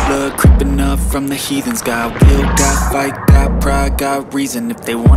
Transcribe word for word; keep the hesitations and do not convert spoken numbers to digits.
blood creeping up from the heathens. Got will, got fight, got pride, got reason. If they want